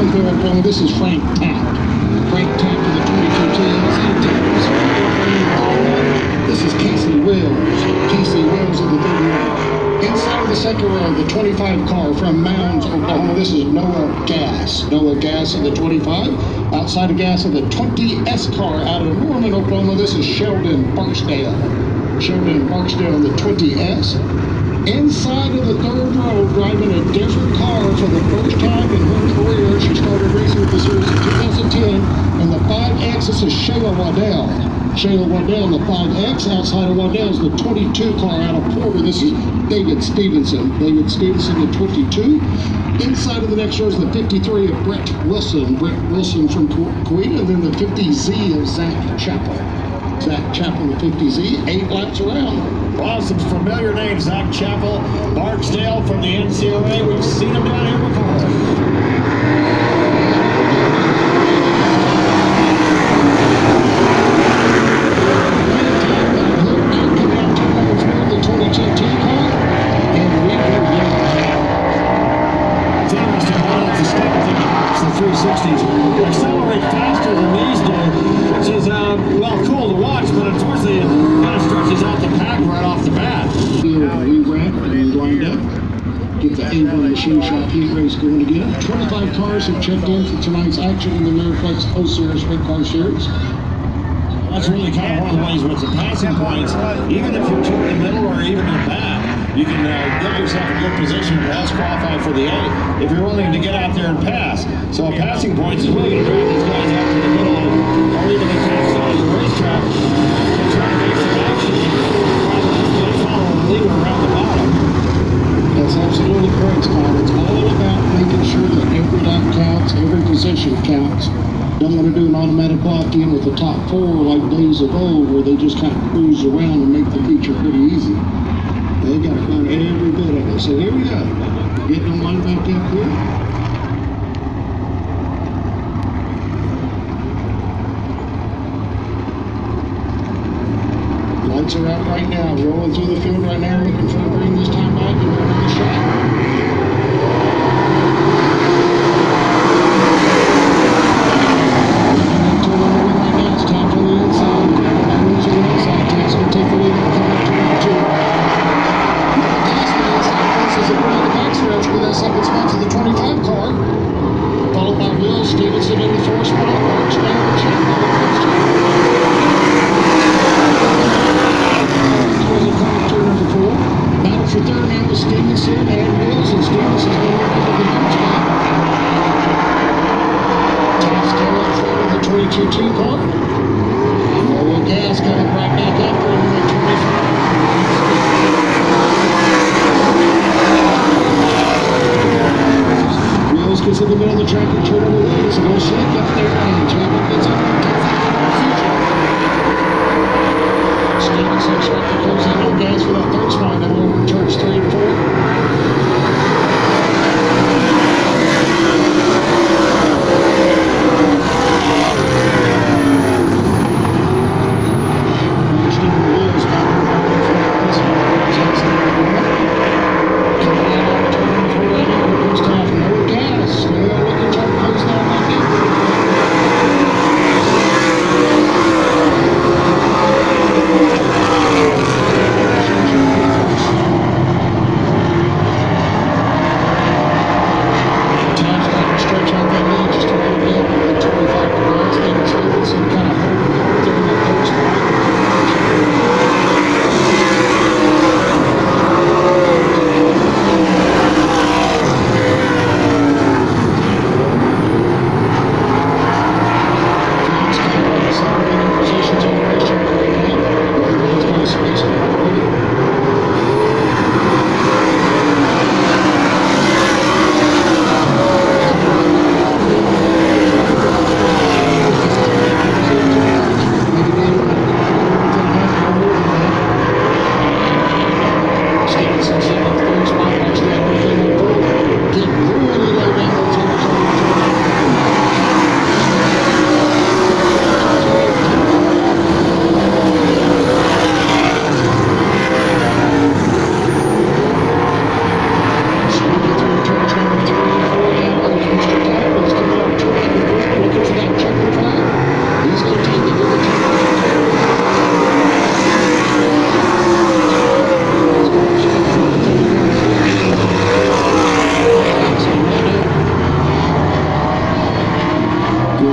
24 Oklahoma. This is Frank Taft. Frank Taft of the 22 This is Casey Wills. Casey Wills of the 31. Inside of the second row, the 25 car from Mounds, Oklahoma. This is Noah Gass. Noah Gass of the 25. Outside of Gass of the 20S car out of Norman, Oklahoma. This is Sheldon Barksdale. Sheldon Barksdale of the 20S. Inside of the third row, driving a different car for the first time in her career. She started racing with the series in 2010. And the 5X, this is Shayla Waddell. Shayla Waddell in the 5X. Outside of Waddell is the 22 car out of Porter. This is David Stevenson. David Stevenson, the 22. Inside of the next row is the 53 of Brett Wilson. Brett Wilson from Kuwait. And then the 50Z of Zach Chappell. Zach Chappell, the 50Z. 8 laps around. Well, some familiar names. Zach Chappell, Barksdale from the NCRA. We've seen him down here before. Accelerate faster than these do, which is, well, cool to watch, but unfortunately it kind of stretches out the pack right off the bat. We wrap and lined up. Get the A1 machine shop heat race going again. 25 cars have checked in for tonight's action in the Miraflex O-Series Sprint Car Series. That's really kind of one of the ways with the passing points. Even if you're in the middle or even in the back, you can get yourself a good position to pass qualify for the A if you're willing to get out there and pass. So a passing points is really going to drive these guys out to the middle or even the top side of the racetrack and try to make some action and follow the leader around the bottom. That's absolutely correct, Scott. It's all about making sure that every lap counts, every position counts. Don't want to do an automatic lock-in with the top 4 like days of old where they just kind of cruise around and make the feature pretty easy. They got to run every bit of it. So here we go. Getting them lined back up here. Lights are out right now. Rolling through the field right now. Looking for a green this time out. You're on the shot. In the middle of the track and turn over the legs and go slick up there and Chapman gets up and takes it. Stevenson trying to close in on gas for that third spot. Now over turns 3 and 4.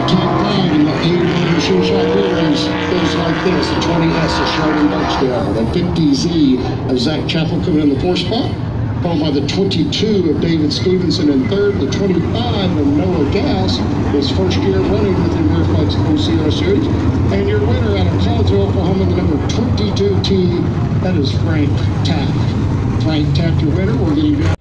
top 5 in the 8-motor shoe shot race goes like this. The 20S of Sheldon Barksdale. The 50Z of Zach Chappell coming in the 4th spot. Followed by the 22 of David Stevenson in 3rd. The 25 of Noah Gass, his first year running with the Ameriflex OCR Series. And your winner out of Collinsville, Oklahoma, the number 22 team, that is Frank Taft. Frank Taft, your winner. We're getting down.